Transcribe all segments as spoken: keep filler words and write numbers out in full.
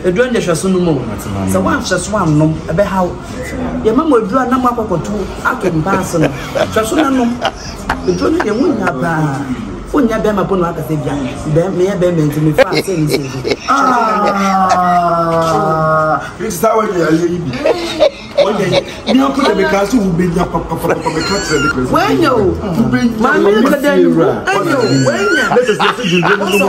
A drone the Shasuno. So one Shaswan, a beh how your mamma will do a number of two out in Barcelona. Shasuno, the drone the woman have. When you have upon what I said, then may have been to me fast. Ah, it's how you are. You could have become to be your papa for the country. When you bring my milk, then you when let us get you.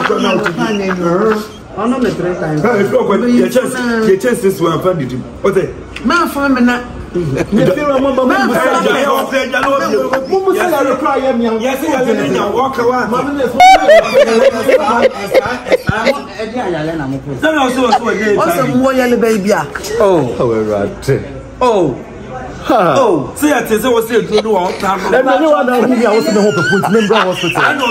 I'm not the three times. Your chance, your chances were funded. What's it? Man, for a minute. Me feel I'm about to say, I know yes, I walk away. Baby. Oh, right. Oh. Oh, see, I tell you, what's it to do all time? Let me know that I was in the hospital. I know,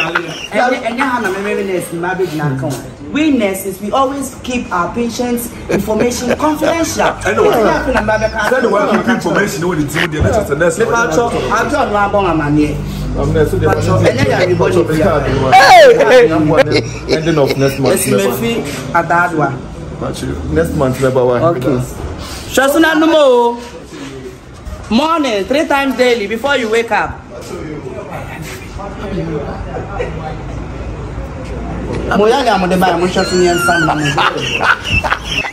so we nurses, we always keep our patients' information confidential. I know what happened. Send the one keep information when it's in the nurse. I'm not Rabon Amani. I'm not so ending of next month. A bad one. Next month, number one. Okay. Shasuna Numo. Morning, three times daily before you wake up. Moya ga mo de ba mo shasuna yan sam na mo.